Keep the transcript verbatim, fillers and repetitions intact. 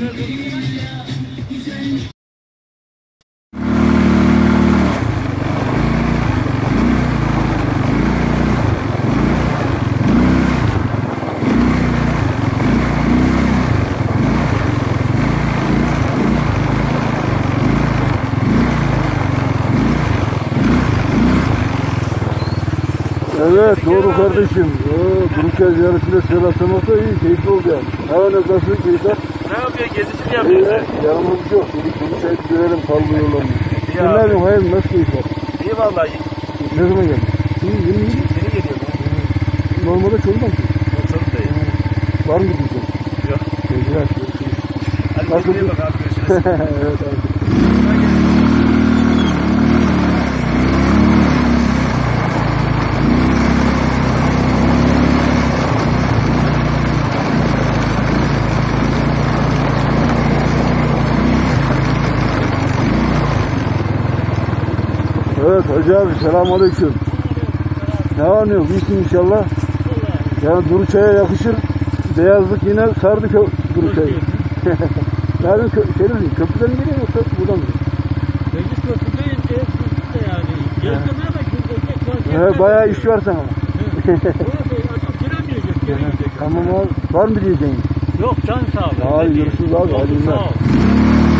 Evet doğru kardeşim. Duruşa ziyaretinde selamlamak da iyi, keyifli oldu yani. Ne var ne nasıl keyifler? Ne yapıyor? Gezisi mi yapıyorsun? İyi, yanımız yok. Dedik Duruşa'ya gidelim kaldı yollarını. Sen ne yapıyorsun? Hayır nasıl keyifler? İyi vallahi. Ne zaman geldin? İyi, yeni yeni. Yeni geliyor. Normalde Çorum'dan mı? Çorum'dayım. Var mı gideceksin? Yok. Güzel. Hadi gidelim bakalım. Görüşürüz. Evet abi. Evet Hacı abi selamünaleyküm. Ne anlıyor? İyisin inşallah. Yani Duruçay'a yakışır. Beyazlık yine sardı Duruçay'ı. Nereden kö şeyden mi? Köprüden mi geliyor yoksa buradan mı? Meclis köprüdeyiz, ev köprüde yani. Gezdirmeye bak, gezdirmeye Evet, bayağı iş var sana. Giremeyecek, Tamam abi. Var mı diyeceğin? Yok, can sağ ol. Hadi görüşürüz abi. Hadi Sağ ol.